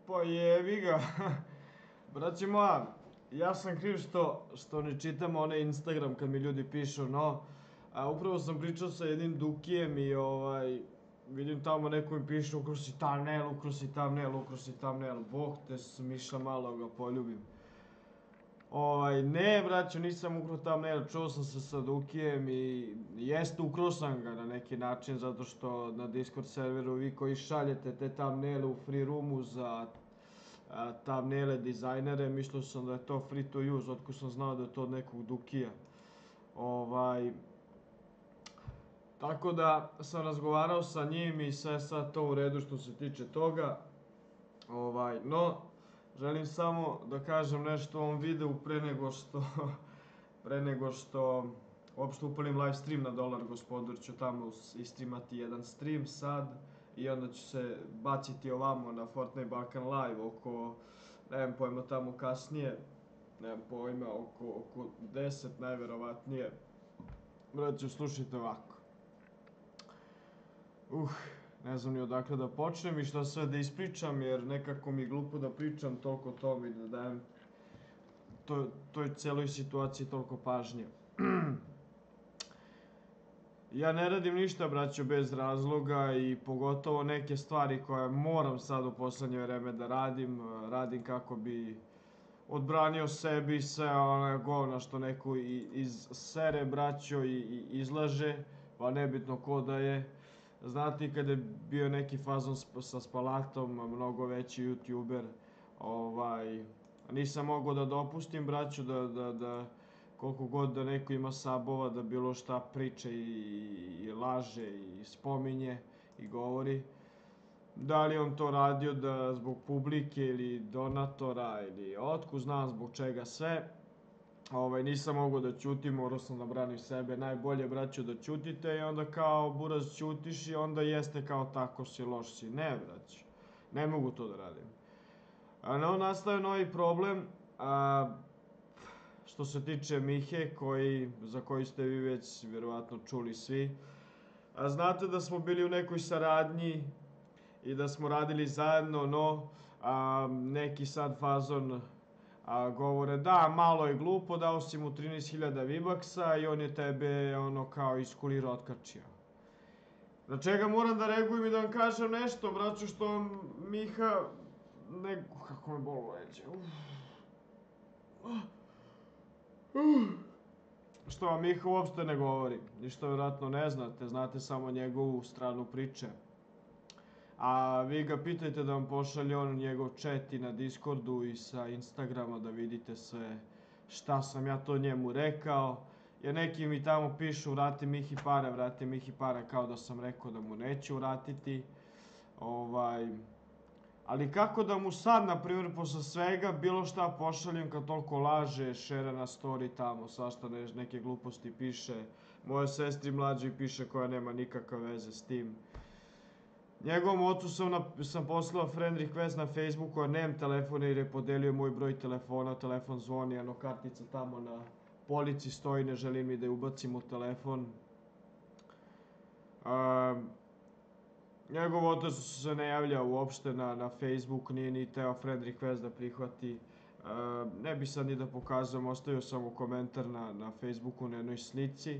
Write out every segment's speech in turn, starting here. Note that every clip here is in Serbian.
Pa jebi ga. Braće moja, ja sam kriv što ne čitam onaj Instagram kad mi ljudi pišu, no. Upravo sam pričao sa jednim Dukijem i vidim tamo neko mi piše ukrosi thumbnail, ukrosi thumbnail, ukrosi thumbnail. Bog te smiša malo ga poljubim. Ne, braćo, nisam ukro thumbnail, čuo sam se sa Dukijem i jeste ukro sam ga na neki način, zato što na Discord serveru vi koji šaljete te thumbnaile u free roomu za thumbnaile dizajnere, mislio sam da je to free to use, otko sam znao da je to od nekog Dukija. Tako da sam razgovarao sa njim i sve sad to u redu što se tiče toga. No, želim samo da kažem nešto o ovom videu pre nego što uopšte upalim live stream na Dolar Gospodar, ću tamo istreamati jedan stream sad i onda ću se baciti ovamo na Fortnite Balkan Live oko, nemam pojma tamo kasnije, nemam pojma, oko 10 najverovatnije. Braćo, slušajte ovako. Ne znam ni odakle da počnem i šta sve da ispričam, jer nekako mi je glupo da pričam toliko o tom i da dajem toj celoj situaciji toliko pažnje. Ja ne radim ništa, braćo, bez razloga i pogotovo neke stvari koje moram sad u poslednje vreme da radim. Radim kako bi odbranio sebi sve one govna što neko iz sere, braćo, i izlaže, pa nebitno ko da je. Znate, kada je bio neki fazon sa Spalatom, mnogo veći youtuber, nisam mogao da dopustim, braću, da koliko god da neko ima sabova, da bilo šta priče i laže i spominje i govori. Da li on to radio da zbog publike ili donatora ili otkud znam zbog čega sve. Nisam mogao da ćutim, morao sam da branim sebe. Najbolje, braćo, da ćutite i onda kao buraz ćutiš i onda jeste kao tako si, loš si. Ne, braćo, ne mogu to da radim. No, nastaje novi problem, što se tiče Mihe, za koji ste vi već vjerovatno čuli svi. Znate da smo bili u nekoj saradnji i da smo radili zajedno, no neki sad fazon govore da, malo je glupo, dao si mu 13.000 V-Bucksa i on je tebe ono kao iskulirao, otkačio. Na čega moram da reagujem i da vam kažem nešto, braću, što vam Miha... Kako me bolo leđe. Što vam Miha uopšte ne govori. Ništa vjerojatno ne znate, znate samo njegovu stranu priče. A vi ga pitajte da vam pošalje on njegov chat i na Discordu i sa Instagrama da vidite sve šta sam ja to njemu rekao. Jer neki mi tamo pišu vrati Mihi pare, kao da sam rekao da mu neću vratiti. Ali kako da mu sad, na primjer, posle svega bilo šta pošaljem kad toliko laže, šera na story tamo, svašta neke gluposti piše. Moje sestri mlađi piše koja nema nikakve veze s tim. Njegovom ocu sam poslao friend request na Facebooku, a nemam telefona jer je podelio moj broj telefona, telefon zvoni, ano kartica tamo na polici stoji, ne želim i da je ubacim u telefon. Njegov otac se ne javlja uopšte na Facebook, nije ni teo friend request da prihvati. Ne bi sad ni da pokazujem, ostavio sam mu komentar na Facebooku na jednoj slici.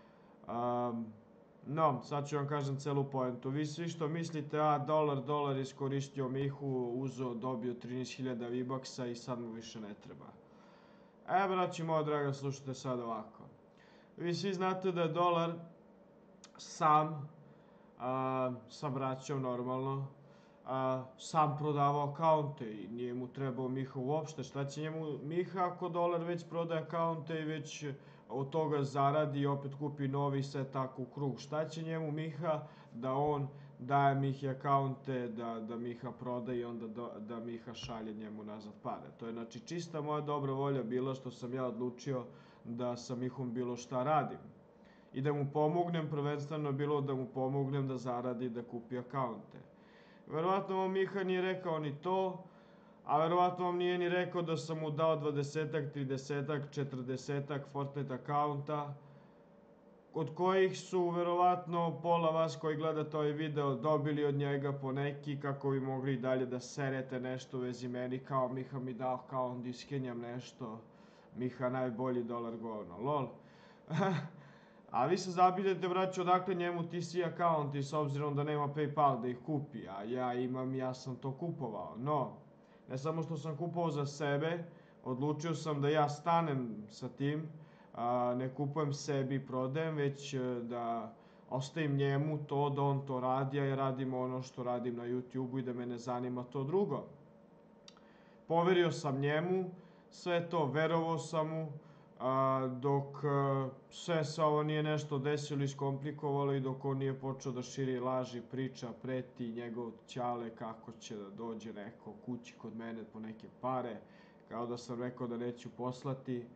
No, sad ću vam kažem celu poentu. Vi svi što mislite, dolar iskoristio Mihu, uzeo, dobio 13.000 V-Bucksa i sad mu više ne treba. Braći moja draga, slušajte sad ovako. Vi svi znate da je Dolar sam, sa braćom normalno, sam prodavao akaunte i nije mu trebao Miha uopšte. Šta će njemu Miha ako Dolar već prodaje akaunte i već od toga zaradi i opet kupi novi i sve tako u krug? Šta će njemu Miha da on daje Mihi akaunte, da Miha prodaje i onda da Miha šalje njemu nazad pare? To je znači čista moja dobra volja bila što sam ja odlučio da sa Mihom bilo šta radim. I da mu pomognem, prvenstveno bilo da mu pomognem da zaradi, da kupi akaunte. Verovatno vam Miha nije rekao ni to, a verovatno vam nije ni rekao da sam mu dao 20-ak, 30-ak, 40-ak Fortnite akaunta, od kojih su verovatno pola vas koji gledate ovaj video dobili od njega po neki kako bi mogli i dalje da serete nešto u vezi meni, kao Miha mi dao, kao on diskenjam nešto, Miha najbolji dolar govno, lol. A vi se zapitajte, braćo, odakle njemu TC akaunti s obzirom da nema PayPal da ih kupi, a ja imam, ja sam to kupovao. No, ne samo što sam kupovao za sebe, odlučio sam da ja stanem sa tim, ne kupujem sebi i prodajem, već da ostavim njemu to da on to radi, a ja radim ono što radim na YouTube-u i da me ne zanima to drugo. Poverio sam njemu, sve to, verovao sam mu, dok sve se ovo nije nešto desilo, iskomplikovalo i dok on nije počeo da širi laži, priča, preti njegov ćale kako će da dođe neko kući kod mene po neke pare, kao da sam rekao da neću poslati.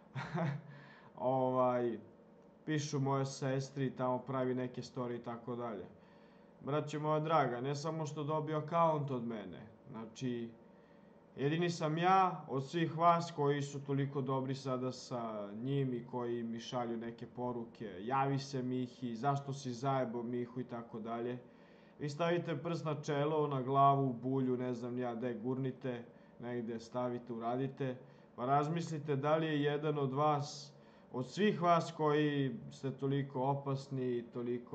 Pišu moje sestri, tamo pravi neke story i tako dalje. Braće moja draga, ne samo što dobio akaunt od mene, znači, jedini sam ja od svih vas koji su toliko dobri sada sa njim i koji mi šalju neke poruke, javi se Mihi, zašto si zajebao Mihu i tako dalje. Vi stavite prst na čelo, na glavu, bulju, ne znam ja gde, gurnite, negde stavite, uradite, pa razmislite da li je jedan od vas, od svih vas koji ste toliko opasni,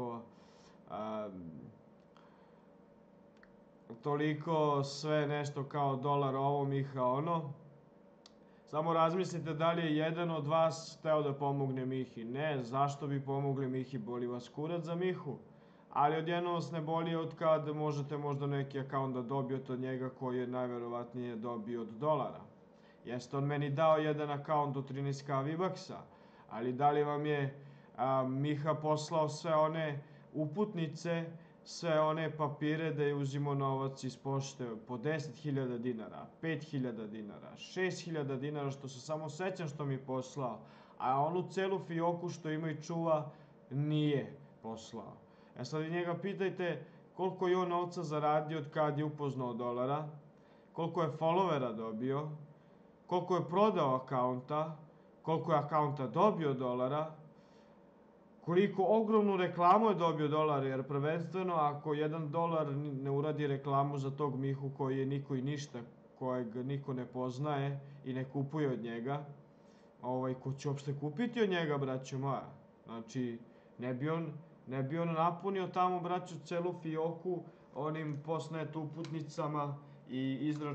toliko sve nešto kao dolar ovo, Miha ono, samo razmislite da li je jedan od vas hteo da pomogne Mihi. Ne, zašto bi pomogli Mihi, boli vas kurac za Mihu. Ali odjednom vas ne boli od kad možete možda neki akaunt da dobijete od njega koji je najverovatnije dobio od dolara. Jeste on meni dao jedan akaunt od 13k V-Bucksa, ali da li vam je Miha poslao sve one uputnice, sve one papire da je uzimao novac iz pošte po 10.000 dinara, 5.000 dinara, 6.000 dinara, što se samo sećam što mi je poslao, a onu celu fioku što ima i čuva nije poslao. Sad vi njega pitajte koliko je on novca zaradio od kad je upoznao dolara, koliko je followera dobio, koliko je prodao akaunta, koliko je akaunta dobio dolara, koliko ogromnu reklamu je dobio dolara, jer prvenstveno ako $1 ne uradi reklamu za tog Mihu koji je niko i ništa, kojeg niko ne poznaje i ne kupuje od njega, ko će uopšte kupiti od njega, braćo moja? Znači, ne bi on napunio tamo, braćo, celu fioku onim postnet uputnicama i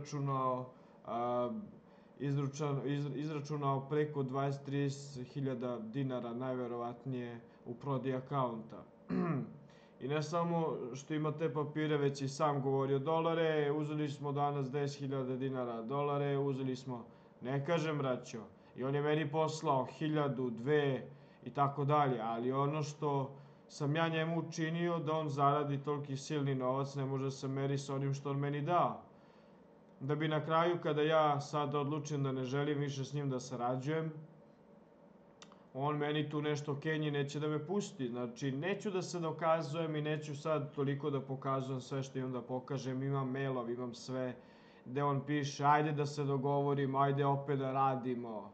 izračunao preko 20-30 hiljada dinara najverovatnije u prodaji akaunta. I ne samo što ima te papire, već i sam govorio dolare, uzeli smo danas 10.000 dinara, dolare, uzeli smo, ne kažem, braćo, i on je meni poslao 1.000, 2.000 i tako dalje, ali ono što sam ja njemu učinio da on zaradi toliki silni novac ne može se meri sa onim što on meni dao. Da bi na kraju, kada ja sad odlučim da ne želim više s njim da sarađujem, on meni tu nešto kenji, neće da me pusti. Znači, neću da se dokazujem i neću sad toliko da pokazujem sve što imam da pokažem. Imam mailov, imam sve, gde on piše, ajde da se dogovorimo, ajde opet da radimo.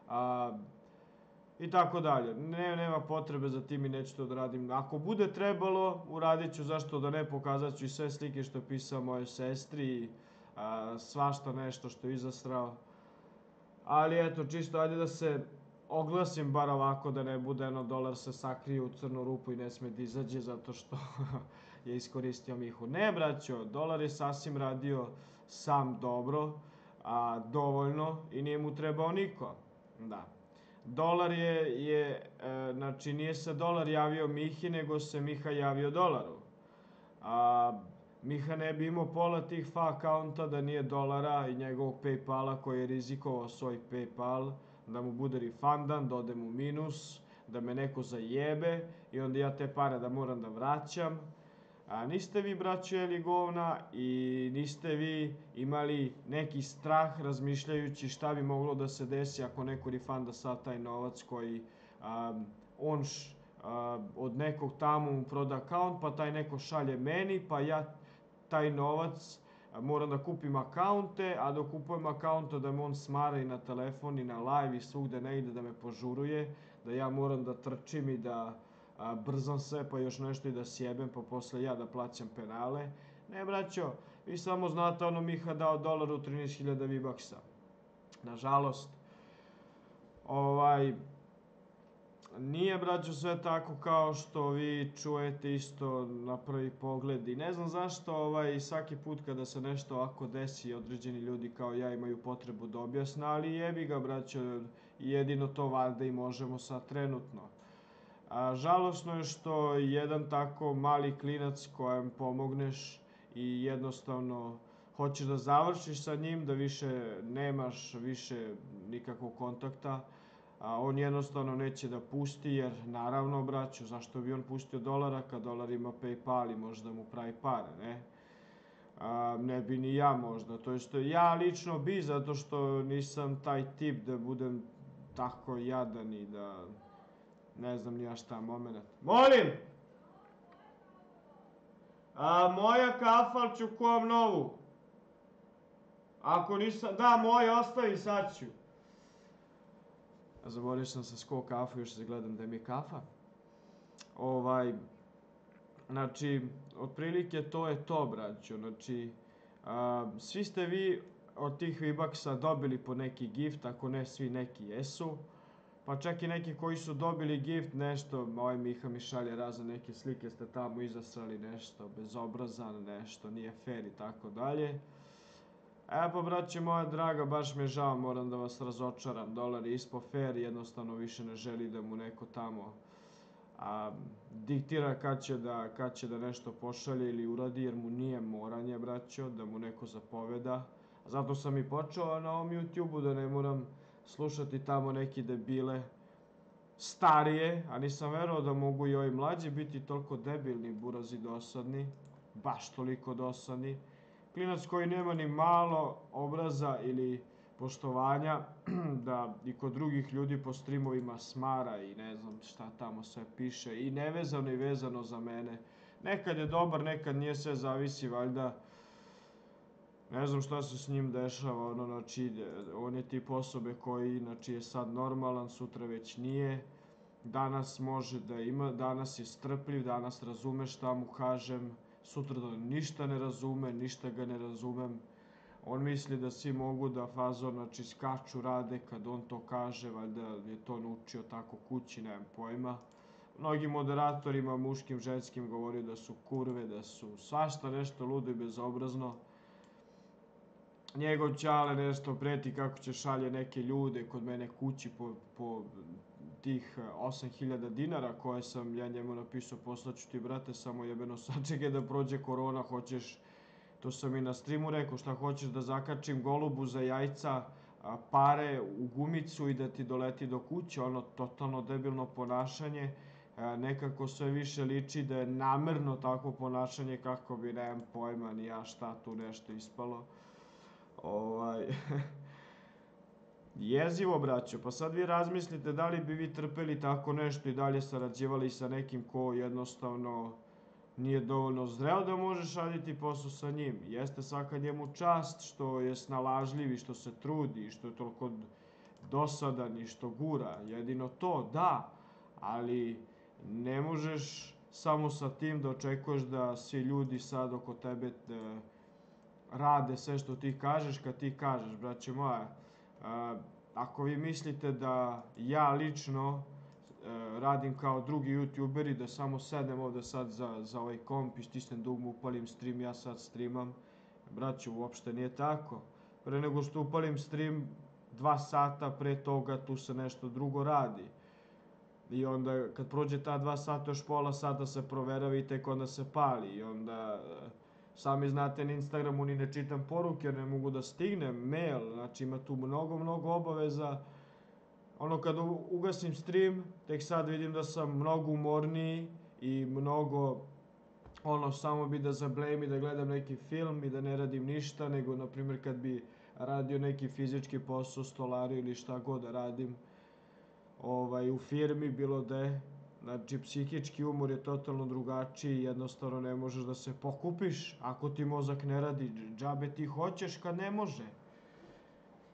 I tako dalje. Nema potrebe za tim i neću to da radim. Ako bude trebalo, uradit ću, zašto da ne, pokazat ću i sve slike što je pisao moje sestri, svašta nešto što je izasrao. Ali eto, čisto ajde da se oglasim bar ovako, da ne bude dolar se sakrije u crnu rupu i ne sme da izađe zato što je iskoristio Mihu. Ne, braćo, dolar je sasvim radio sam dobro, dovoljno i nije mu trebao niko. Da. Dolar znači nije se dolar javio Mihi, nego se Miha javio dolaru. Miha ne bi imao pola tih fa akaunta da nije dolara i njegovog PayPala koji je rizikovao svoj PayPal, da mu bude refundan, da ode mu minus, da me neko zajebe i onda ja te pare da moram da vraćam. Niste vi, braćo, jeli govna i niste vi imali neki strah razmišljajući šta bi moglo da se desi ako neko refunda sad taj novac koji on od nekog tamo mu proda akaunt, pa taj neko šalje meni, pa ja taj novac moram da kupim akaunte, a dok kupujem akaunta da me on smara i na telefon i na live i svugde negde da me požuruje, da ja moram da trčim i da brzam se, pa još nešto i da sjebem, pa posle ja da plaćam penale. Ne, braćo, vi samo znate ono Miha dao dolar u 13.000 V-Bucksa. Nažalost, nije, braćo, sve tako kao što vi čujete isto na prvi pogled. I ne znam zašto svaki put kada se nešto ovako desi, određeni ljudi kao ja imaju potrebu da objasne, ali jebi ga, braćo, jedino to valjda i možemo sad trenutno. Žalosno je što jedan tako mali klinac kojem pomogneš i jednostavno hoćeš da završiš sa njim, da više nemaš nikakvog kontakta, on jednostavno neće da pusti, jer naravno, braću, zašto bi on pustio dolara kad dolar ima PayPal i može da mu pravi pare, ne? Ne bi ni ja možda, to je ja lično bi, zato što nisam taj tip da budem tako jadan i da ne znam ni ja šta, moment. Molim! Moja kafa, ću kuvam novu. Ako nisam, da, moja, ostavi, sad ću. Zaboravio sam sa skoj kafu, još se gledam da mi je kafa. Znači, otprilike to je to, braćo. Znači, svi ste vi od tih V-Bucksa dobili po neki gift, ako ne svi, neki jesu. Pa čak i neki koji su dobili gift, nešto, Miha mi šalje razne neke slike, ste tamo izasrali nešto, bezobrazan, nešto, nije fair i tako dalje. Pa, braće moja draga, baš mi je žao, moram da vas razočaram, dolar je ispo fair, jednostavno više ne želi da mu neko tamo diktira kad će da nešto pošalje ili uradi, jer mu nije moranje, braćo, da mu neko zapoveda. Zato sam i počeo na ovom YouTube-u, da ne moram slušati tamo neki debile starije, a nisam verovao da mogu i ovi mlađi biti toliko debilni, burazi dosadni, baš toliko dosadni. Klinac koji nema ni malo obraza ili poštovanja da i kod drugih ljudi po streamovima smara i ne znam šta tamo sve piše, i nevezano i vezano za mene. Nekad je dobar, nekad nije, sve zavisi valjda. Ne znam šta se s njim dešava, znači, on je tip osobe koji, znači, je sad normalan, sutra već nije. Danas može da ima, danas je strpljiv, danas razume šta mu kažem, sutra da ništa ne razume, ništa ga ne razumem. On misli da svi mogu da fazon, znači, skaču, rade kad on to kaže, valjda je to naučio tako kući, nemam pojma. Mnogim moderatorima, muškim, ženskim, govori da su kurve, da su svašta nešto ludo i bezobrazno. Njegov ćale nešto preti kako će šalje neke ljude kod mene kući po tih 8.000 dinara koje sam ja njemu napisao, poslaću ti, brate, samo jebeno sačekaj da prođe korona, hoćeš, to sam i na streamu rekao, šta hoćeš da zakačim golubu za jajca, pare u gumicu i da ti doleti do kuće, ono totalno debilno ponašanje. Nekako sve više liči da je namerno takvo ponašanje kako bi, nemam pojma ni ja šta tu nešto ispalo. Jezivo, braćo, pa sad vi razmislite da li bi vi trpeli tako nešto i dalje sarađivali sa nekim ko jednostavno nije dovoljno zreo da može šaljiti posao sa njim. Jeste svaka njemu čast što je snalažljiv i što se trudi i što je toliko dosadan i što gura. Jedino to, da, ali ne možeš samo sa tim da očekuješ da svi ljudi sad oko tebe rade sve što ti kažeš kad ti kažeš, braće moja. Ako vi mislite da ja lično radim kao drugi youtuberi, da samo sedem ovde sad za ovaj komp i stisnem dugmu, upalim stream, ja sad streamam, braće, uopšte nije tako. Pre nego što upalim stream, 2 sata pre toga tu se nešto drugo radi. I onda kad prođe ta 2 sata, još pola sata se proverava i tek onda se pali. I onda, sami znate, na Instagramu ni ne čitam poruke jer ne mogu da stignem, mail, znači ima tu mnogo obaveza. Ono kad ugasim stream, tek sad vidim da sam mnogo umorniji i mnogo, samo bi da zablejim i da gledam neki film i da ne radim ništa, nego, na primjer, kad bi radio neki fizički posao, stolariju ili šta god da radim, u firmi, bilo gde. Znači, psihički umor je totalno drugačiji, jednostavno ne možeš da se pokupiš ako ti mozak ne radi, džabe ti hoćeš kad ne može.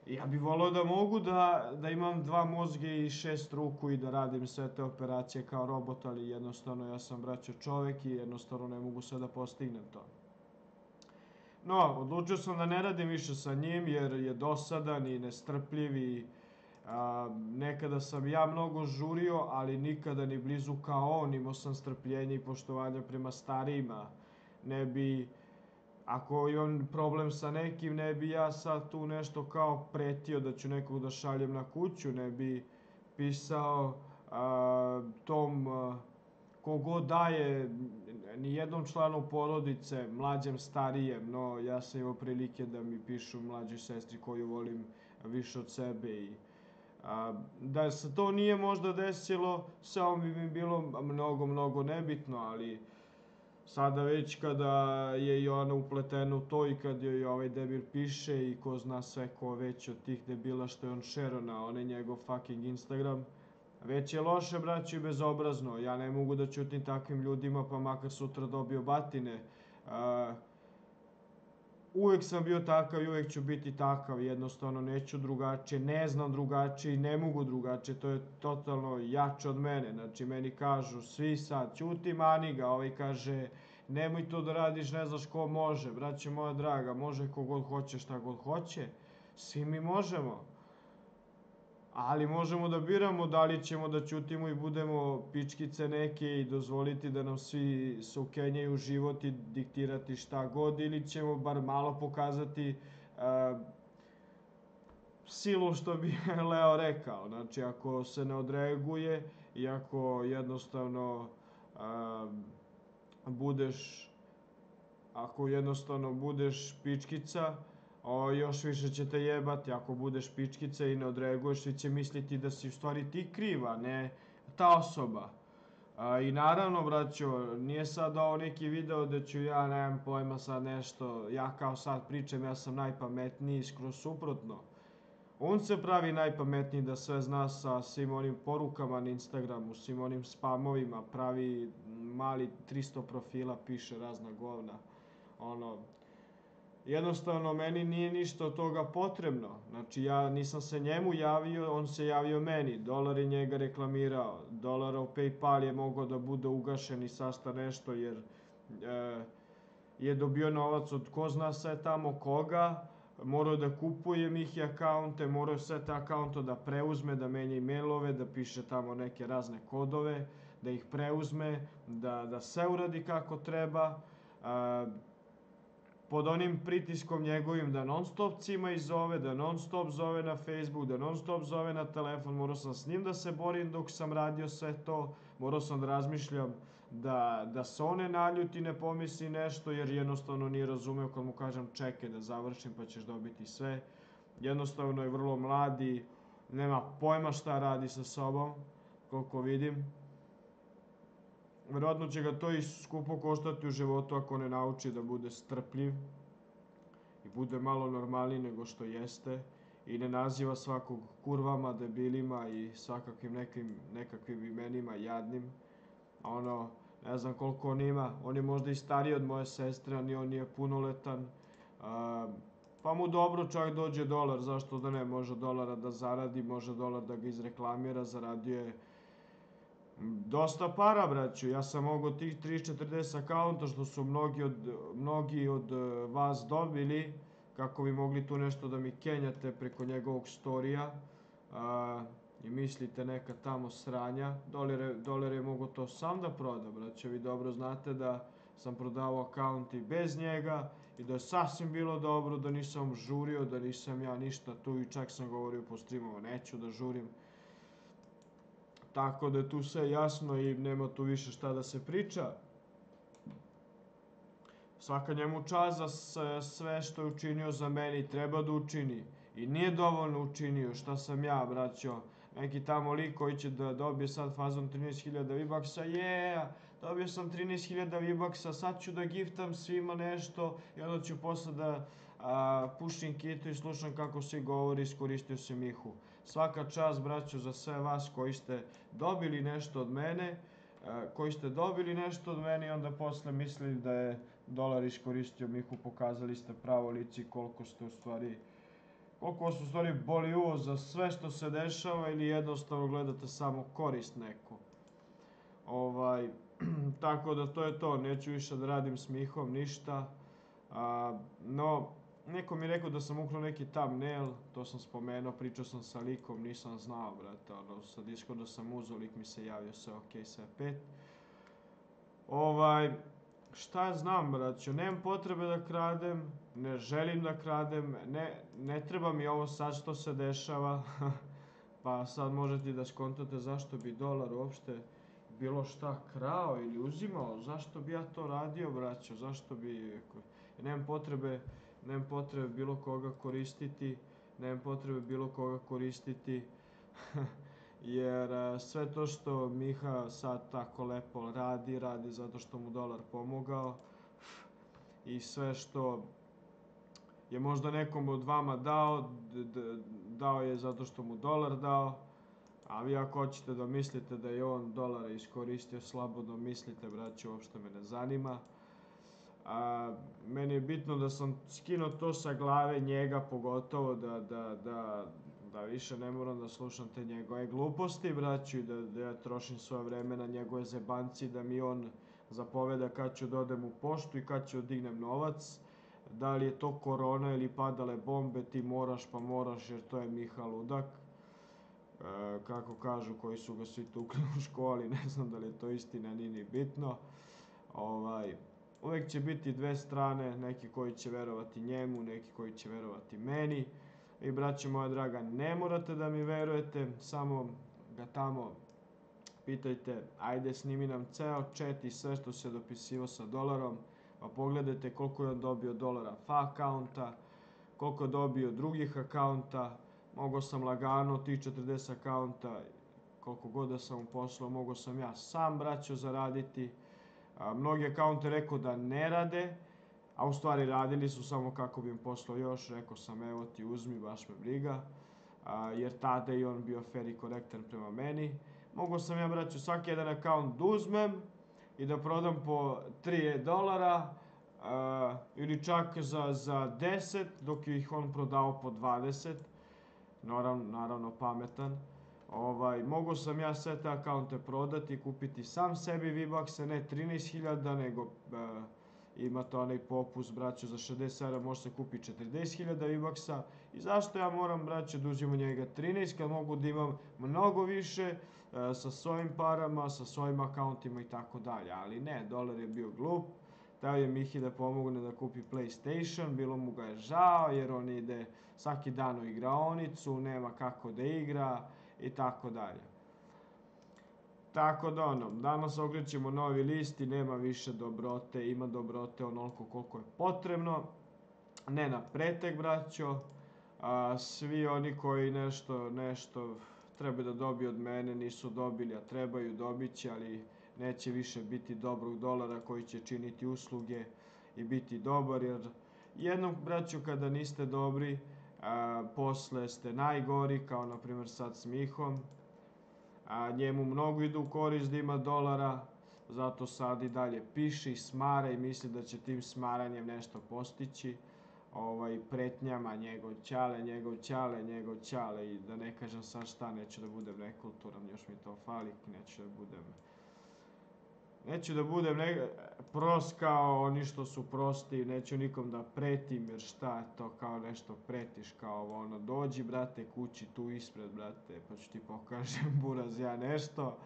Ja bih volao da mogu da imam 2 mozga i 6 ruku i da radim sve te operacije kao robot, ali jednostavno ja sam, braćo, čovek i jednostavno ne mogu sve da postignem to. No, odlučio sam da ne radim više sa njim jer je dosadan i nestrpljiv i nekada sam ja mnogo žurio, ali nikada ni blizu kao on. Imao sam strpljenje i poštovanja prema starijima. Ne bi, ako imam problem sa nekim, ne bi ja sad tu nešto kao pretio da ću nekog da šaljem na kuću, ne bi pisao tom kogod daje nijednom članu porodice, mlađem, starijem, no ja sam imao prilike da mi pišu mlađoj sestri koju volim više od sebe i da se to nije možda desilo, samo bi mi bilo mnogo, mnogo nebitno, ali sada već kada je i ona upletena u to i kad joj ovaj debil piše i ko zna sve ko već od tih debila što je on šero na onaj njegov fucking Instagram, već je loše, braćo, i bezobrazno. Ja ne mogu da ćutim takvim ljudima, pa makar sutra dobio batine. Uvek sam bio takav i uvek ću biti takav, jednostavno neću drugačije, ne znam drugačije i ne mogu drugačije, to je totalno jače od mene. Znači, meni kažu svi sad, ćuti, mani ga, ovaj kaže, nemoj to da radiš, ne znaš ko može. Braće moja draga, može kogod hoće, šta god hoće, svi mi možemo. Ali možemo da biramo da li ćemo da ćutimo i budemo pičkice neke i dozvoliti da nam svi sukenjaju život i diktirati šta god, ili ćemo bar malo pokazati silu, što bi Leo rekao. Znači, ako se ne odreaguje i ako jednostavno budeš pičkica, još više će te jebati. Ako budeš pičkica i ne odreaguješ, svi će misliti da si u stvari ti kriva, a ne ta osoba. I naravno, braćo, nije sad ovo neki video da ću ja, nemam pojma, sad nešto, ja kao sad pričam, ja sam najpametniji, skroz suprotno. On se pravi najpametniji da sve zna sa svim onim porukama na Instagramu, svim onim spamovima, pravi mali 300 profila, piše razna govna. Jednostavno, meni nije ništa od toga potrebno. Znači, ja nisam se njemu javio, on se javio meni. Dolar je njega reklamirao. Dolarov PayPal je mogao da bude ugašen i sasta nešto, jer je dobio novac od ko zna sve tamo koga. Morao da kupuje Mihi akaunte, morao sve te akaunte da preuzme, da menja e-mailove, da piše tamo neke razne kodove, da ih preuzme, da sve uradi kako treba. Pod onim pritiskom njegovim da non stop cima i zove, da non stop zove na Facebook, da non stop zove na telefon, morao sam s njim da se borim dok sam radio sve to, morao sam da razmišljam da se on ne naljuti, ne pomisli nešto, jer jednostavno nije razumeo kad mu kažem čekaj da završim pa ćeš dobiti sve. Jednostavno je vrlo mlad i nema pojma šta radi sa sobom, koliko vidim. Verovatno će ga to i skupo koštati u životu ako ne nauči da bude strpljiv i bude malo normalniji nego što jeste i ne naziva svakog kurvama, debilima i svakakvim nekakvim imenima jadnim. Ne znam koliko on ima, on je možda i stariji od moje sestre, a on nije punoletan. Pa mu dobro čak dođe dolar, zašto da ne, može dolara da zaradi, može dolar da ga izreklamira, zaradio je dosta para, braću. Ja sam mogao tih 30-40 akaunta što su mnogi od vas dobili, kako bi mogli tu nešto da mi kenjate preko njegovog storija i mislite neka tamo sranja. Dolar je mogao to sam da proda, braću. Vi dobro znate da sam prodavao akaunt i bez njega i da je sasvim bilo dobro, da nisam žurio, da nisam ja ništa tu i čak sam govorio po streamova, neću da žurim. Tako da je tu sve jasno i nema tu više šta da se priča. Svaka njemu čast za sve što je učinio za mene i treba da učini. I nije dovoljno učinio, šta sam ja, braćo. Neki tamo lik koji će da dobije sad fazom 13.000 V-Bucksa, dobio sam 13.000 V-Bucksa, sad ću da giftam svima nešto i onda ću posle da pušim kitu i slušam kako svi govori, iskoristio se Mihu. Svaka čast, braćo, za sve vas koji ste dobili nešto od mene, i onda posle mislili da je dolar iskoristio Mihu, pokazali ste pravo lice i koliko ste u stvari koliko vas u stvari boli uvo za sve što se dešava ili jednostavno gledate samo korist neku. Tako da to je to, neću više da radim s Mihom ništa. No, neko mi je rekao da sam ukrao neki thumbnail, to sam spomenuo, pričao sam sa likom, nisam znao, brate, sa Discorda sam uzeo, lik mi se javio, sve okej, sve pet. Šta znam, braćo, nemam potrebe da kradem, ne želim da kradem, ne treba mi ovo sad što se dešava, pa sad možete da skontate zašto bi dolar uopšte bilo šta krao ili uzimao, zašto bi ja to radio, braćo, zašto bi, nemam potrebe bilo koga koristiti, jer sve to što Miha sad tako lepo radi zato što mu dolar pomogao i sve što je možda nekom od vama dao je zato što mu dolar dao, a vi ako hoćete da mislite da je on dolare iskoristio, slobodno mislite, braćo, uopšte me ne zanima. Meni je bitno da sam skinuo to sa glave njega, pogotovo da više ne moram da slušam te njegove gluposti, braću, i da ja trošim svoje vreme na njegove zebanci, da mi on zapoveda kad ću da odem u poštu i kad ću da dignem novac. Da li je to korona ili padale bombe, ti moraš pa moraš, jer to je Miha ludak. Kako kažu koji su ga svi tukli u školi, ne znam da li je to istina, nije ni bitno. Uvek će biti dve strane, neki koji će verovati njemu, neki koji će verovati meni. I braćo moja draga, ne morate da mi verujete, samo ga tamo pitajte, ajde snimi nam ceo chat i sve što se dopisivo sa dolarom, pa pogledajte koliko je on dobio dolara fa akaunta, koliko je dobio drugih akaunta. Mogao sam lagano tih 40 akaunta, koliko god da sam mu poslao, mogao sam ja sam, braćo, zaraditi. Mnogi akaunte rekao da ne rade, a u stvari radili su, samo kako bi im poslao još. Rekao sam, evo ti uzmi, baš me briga, jer tada je on bio fair i korektan prema meni. Mogao sam ja, braćo, svaki jedan akaunt da uzmem i da prodam po $3 ili čak za 10, dok ih on prodao po 20. Naravno pametan. Mogao sam ja sve te akaunte prodati, kupiti sam sebi V-Bucks-e, ne 13.000, nego imate onaj popust, braćo, za 60 može se kupi 40.000 V-Bucks-a. I zašto ja moram, braćo, da uzim od njega 13, kad mogu da imam mnogo više sa svojim parama, sa svojim akauntima i tako dalje. Ali ne, dolar je bio glup, dao je Mihi da pomogne da kupi PlayStation, bilo mu ga je žao jer on ide svaki dan u igraonicu, nema kako da igra i tako dalje. Tako da danas okrećemo novi list i nema više dobrote, ima dobrote onoliko koliko je potrebno, ne na pretek, braćo. Svi oni koji nešto treba da dobiju od mene nisu dobili, a trebaju, dobit će, ali neće više biti dobrog dolara koji će činiti usluge i biti dobar, jer jednom, braćo, kada niste dobri, posle ste najgori, kao na primjer sad s Mihom. Njemu mnogo ide u korist da ima dolara, zato sad i dalje piše i smara i misli da će tim smaranjem nešto postići, pretnjama njegov ćale i da ne kažem sad šta, neću da budem nekulturan, još mi to fali, neću da budem prost kao oni što su prosti, neću nikom da pretim, jer šta je to kao nešto pretiš, kao dođi, brate, kući tu ispred, brate, pa ću ti pokažem, buraz, ja nešto.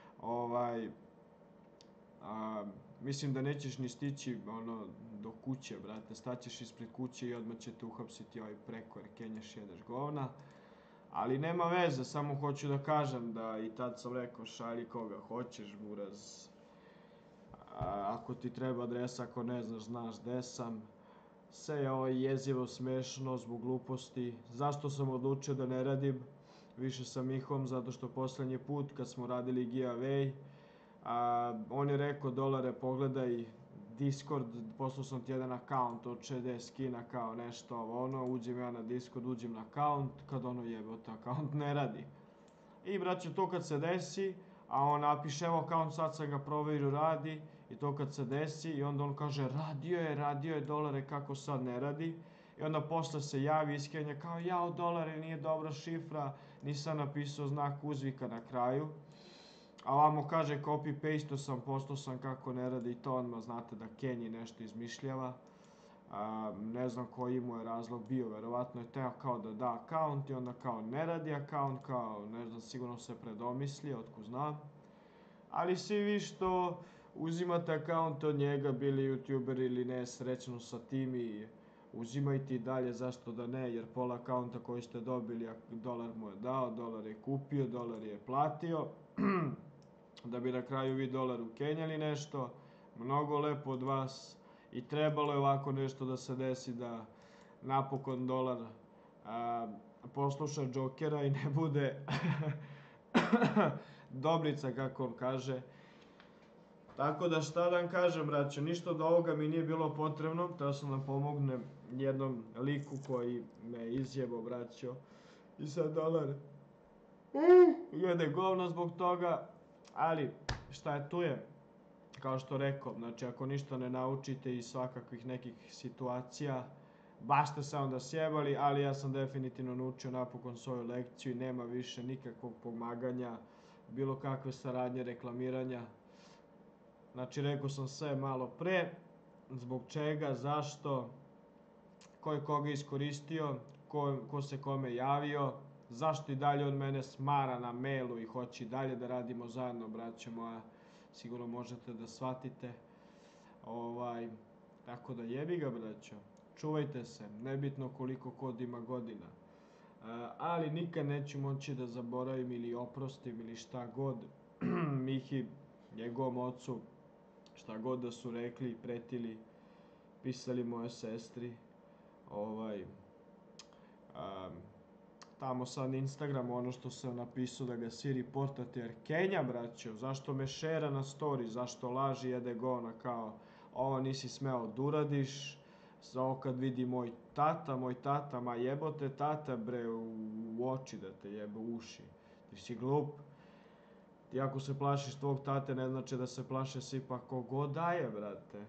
Mislim da nećeš ni stići do kuće, brate, staćeš ispred kuće i odmah će te uhapsiti preko, jer kenjaš, jedeš govna. Ali nema veze, samo hoću da kažem da i tad sam rekao, šalji koga hoćeš, buraz. Ako ti treba adresa, ako ne znaš, znaš gde sam. Sve je ovo jezivo, smešno, zbog gluposti. Zašto sam odlučio da ne radim više sa Mihom? Zato što poslednji put kad smo radili giveaway, on je rekao, dolare, pogledaj Discord, poslao sam ti jedan akaunt od 60 skina, kao nešto, uđem ja na Discord, uđem na akaunt, kad jebote, akaunt ne radi. I braćo, to kad se desi, a on napiše, evo akaunt, sad sam ga proverio, radi, i to kad se desi, i onda on kaže, radio je dolare, kako sad ne radi. I onda posle se javi iz Kenja kao jao dolare, nije dobra šifra, nisam napisao znak uzvika na kraju. A vamo kaže copy paste sam, poslao sam kako ne radi i to odmah znate da Kenji nešto izmišljava. Ne znam koji mu je razlog bio, verovatno je teo kao da da akaunt i onda kao ne radi akaunt, kao ne znam, sigurno se predomislio, otko znam. Ali svi vi što uzimate akaunt od njega, bili youtuber ili ne, srećno sa tim i uzimajte i dalje, zašto da ne, jer pola akaunta koji ste dobili, dolar mu je dao, dolar je kupio, dolar je platio, da bi na kraju vi dolar ukenjali nešto, mnogo lepo od vas i trebalo je ovako nešto da se desi da napokon dolar posluša Džokera i ne bude Dobrica, kako on kaže. Tako da šta da vam kažem, braćo, ništa od ovoga mi nije bilo potrebno, teo sam da pomognem jednom liku koji me izjebao, braćo. I sad dolar jede govno zbog toga, ali šta je tu je. Kao što rekao, znači ako ništa ne naučite iz svakakvih nekih situacija, baš ste se onda sjebali, ali ja sam definitivno naučio napokon svoju lekciju i nema više nikakvog pomaganja, bilo kakve saradnje, reklamiranja. Znači rekao sam sve malo pre, zbog čega, zašto, ko je koga iskoristio, ko se kome javio, zašto i dalje od mene smara na mailu i hoće i dalje da radimo zajedno, braćo moja. Sigurno možete da shvatite. Tako da jebi ga, braćo. Čuvajte se, nebitno koliko kod ima godina. Ali nikad neću moći da zaboravim ili oprostim ili šta god Mihi, njegovom ocu, šta god da su rekli, pretili, pisali moje sestri. Tamo sad na Instagramu ono što sam napisao da ga svi reportate, jer Kenja, braćo, zašto me šera na story, zašto laži jede govna, kao ovo nisi smeo da uradiš, ovo kad vidi moj tata, ma jebote tata bre u oči da te jebe u uši, ti si glup, ti ako se plašiš tvog tate ne znači da se plaše svi, pa kogod daje, brate,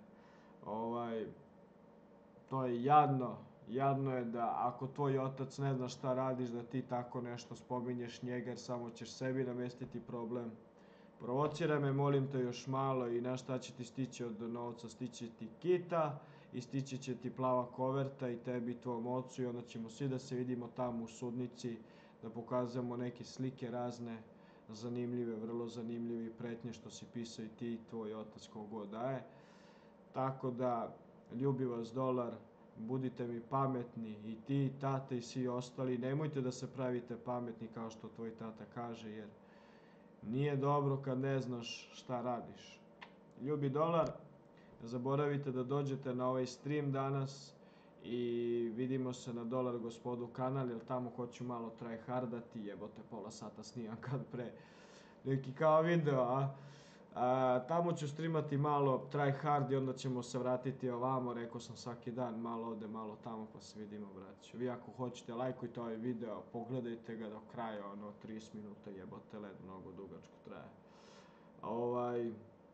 to je jadno. Jadno je da ako tvoj otac ne zna šta radiš, da ti tako nešto spominješ njega, jer samo ćeš sebi namestiti problem. Provociraj me, molim te, još malo i na šta će ti stići od novca, stići ti kita i stići će ti plava koverta i tebi i tvom ocu i onda ćemo svi da se vidimo tamo u sudnici, da pokazujemo neke slike razne, zanimljive, vrlo zanimljive i pretnje što si pisao i ti i tvoj otac kogod daje. Tako da, ljubi vas dolar. Budite mi pametni i ti, i tata i svi ostali. Nemojte da se pravite pametni kao što tvoj tata kaže, jer nije dobro kad ne znaš šta radiš. Ljubi dolar, ne zaboravite da dođete na ovaj stream danas i vidimo se na Dolar Gospodu kanal, jer tamo hoću malo tryhardati, jebote pola sata snimam kad pre neki kao video, tamo ću streamati malo tryhard i onda ćemo se vratiti ovamo, rekao sam svaki dan, malo ovde, malo tamo, pa se vidimo, braćo. Vi ako hoćete, lajkujte ovaj video, pogledajte ga do kraja, 30 minuta, jebote led, mnogo dugačko traje.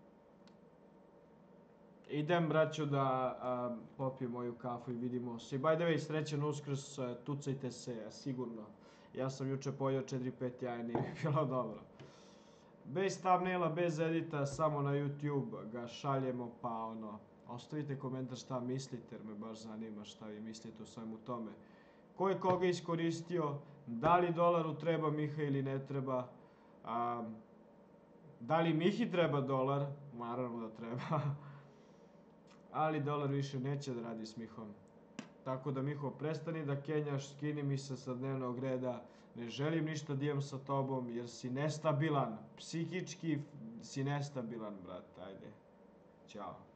Idem, braćo, da popijem moju kafu i vidimo se. By the way, srećan Uskrs, tucajte se, sigurno. Ja sam juče pojeo 4-5 jaja, nije mi bilo dobro. Bez thumbnaila, bez edita, samo na YouTube ga šaljemo, pa ostavite komentar šta mislite, jer me baš zanima šta vi mislite o svemu tome. Ko je koga iskoristio, da li dolaru treba Miha ili ne treba, da li Mihi treba dolar, naravno da treba, ali dolar više neće da radi s Mihom. Tako da Miho, prestani da kenjaš, skini mi se sa dnevnog reda, ne želim ništa da imam sa tobom jer si nestabilan, psihički si nestabilan, brate, ajde, ćao.